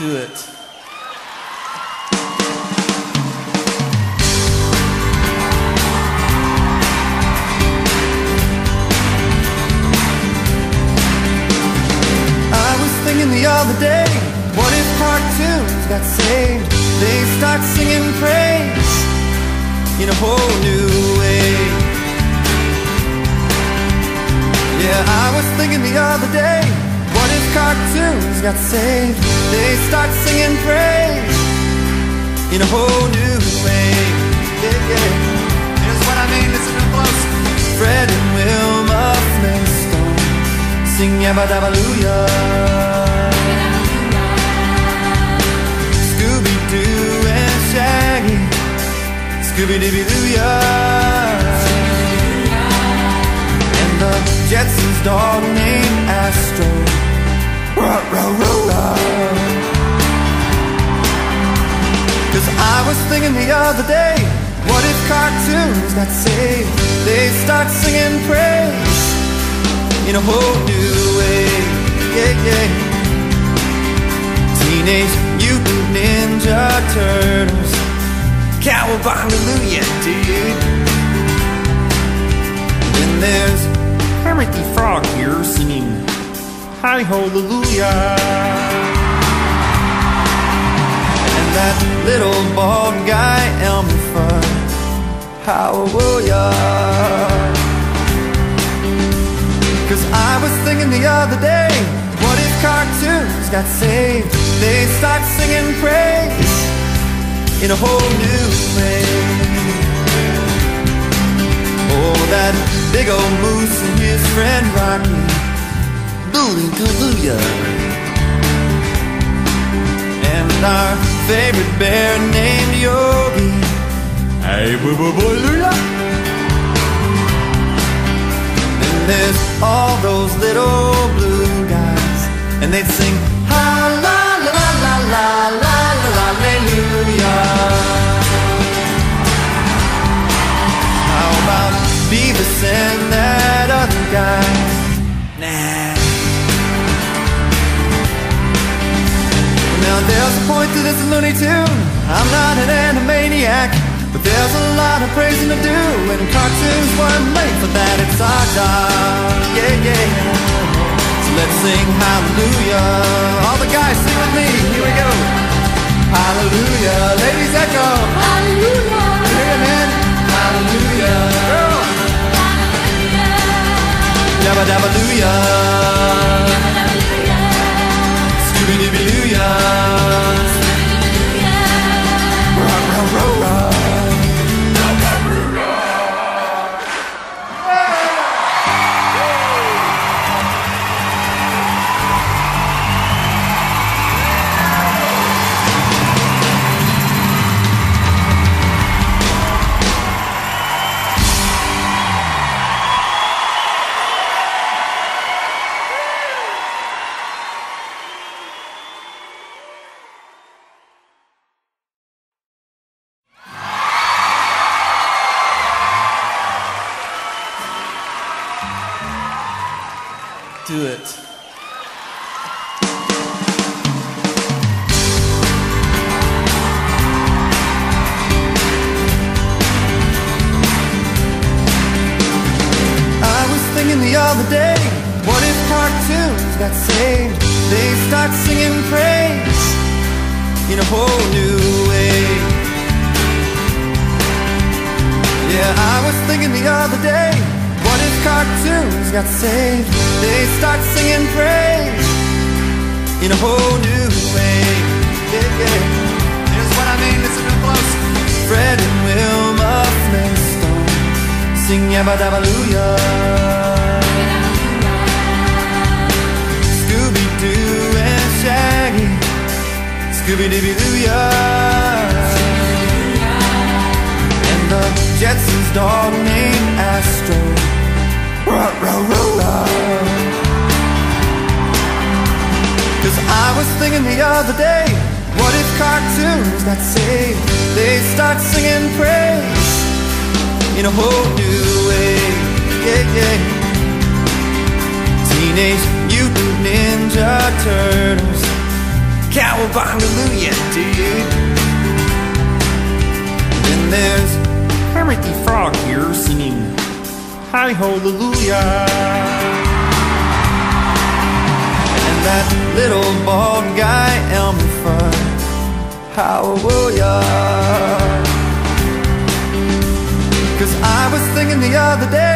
Do it. I was thinking the other day, what if cartoons got saved? They start singing praise in a whole new way. Yeah, I was thinking the other day, what if cartoons got saved? They start singing praise in a whole new way. Yeah, yeah. Here's what I mean, listen real close. Fred and Wilma Flintstone sing Yabba Dabba Hallelujah. Scooby-Doo and Shaggy, Scooby-Dooby-Doo-ya. And the Jetsons' dog named Astro, Rah-rah-rah-rah. 'Cause I was thinking the other day, what if cartoons got saved? They start singing praise in a whole new way. Yeah, yeah. Teenage Mutant Ninja Turtles, Cowabunga, dude. Then there's Kermit the Frog here singing Hi Hallelujah. And that little bald guy Elmer Fudd, Hallelujah. 'Cause I was thinking the other day, what if cartoons got saved? They start singing praise in a whole new way. Oh, that big old moose and his friend Rocky, Hallelujah. And our favorite bear named Yogi, hey, boo-boo-boo-loo-ya. Then there's all those little blue guys, and they'd sing ha la la la la la la la hallelujah. How about Beavis and that other guy? Nah. Now there's a point to this Looney Tune, I'm not an animaniac, but there's a lot of praising to do, and cartoons weren't made for that. It's our job, yeah, yeah. So let's sing hallelujah. All the guys sing with me, here we go. Hallelujah, ladies echo. Hallelujah. Hear you, man. Hallelujah. Girl. Hallelujah. Yabba dabba loo-ya. Scooby-Dooby-Doo-ya. Rah-rah-rah-rah. Do it. I was thinking the other day, what if cartoons got saved? They start singing praise in a whole new way. Yeah, I was thinking the other day, what if cartoons got saved? They start singing praise in a whole new way. Yeah, yeah. Here's what I mean, listen real close. Fred and Wilma Flintstone sing Yabba Dabba Hallelujah. Scooby-Doo and Shaggy, Scooby-Dooby-Doo-ya. And the Jetsons' dog named Astro, Rah-rah-rah-rah. 'Cause I was thinking the other day, what if cartoons got saved? They start singing praise in a whole new way. Yeah, yeah. Teenage Mutant Ninja Turtles, hallelujah, dude. Then there's Kermit the Frog here singing Hi Hallelujah. And that little bald guy Elmer Fudd, hallelujah. 'Cause I was thinking the other day,